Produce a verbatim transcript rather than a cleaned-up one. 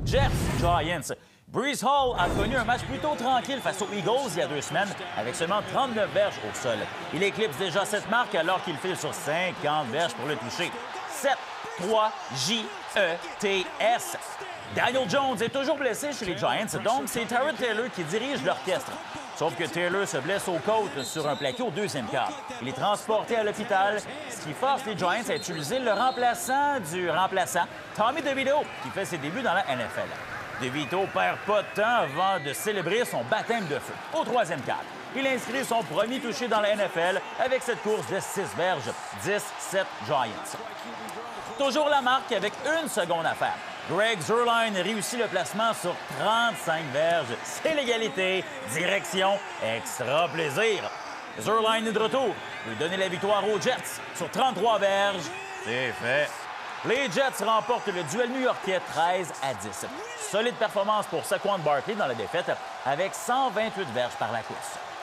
Jets Giants. Breece Hall a connu un match plutôt tranquille face aux Eagles il y a deux semaines, avec seulement trente-neuf verges au sol. Il éclipse déjà cette marque alors qu'il file sur cinquante verges pour le toucher. sept trois J E T S. Daniel Jones est toujours blessé chez les Giants, donc c'est Tyrod Taylor qui dirige l'orchestre. Sauf que Taylor se blesse aux côtes sur un plaqué au deuxième quart. Il est transporté à l'hôpital, ce qui force les Giants à utiliser le remplaçant du remplaçant, Tommy DeVito, qui fait ses débuts dans la N F L. DeVito perd pas de temps avant de célébrer son baptême de feu. Au troisième quart, il inscrit son premier touché dans la N F L avec cette course de six verges, dix sept Giants. Toujours la marque avec une seconde à faire. Greg Zuerlein réussit le placement sur trente-cinq verges. C'est l'égalité. Direction extra plaisir. Zuerlein est de retour. Peut donner la victoire aux Jets sur trente-trois verges. C'est fait. Les Jets remportent le duel new-yorkais treize à dix. Solide performance pour Saquon Barkley dans la défaite avec cent vingt-huit verges par la course.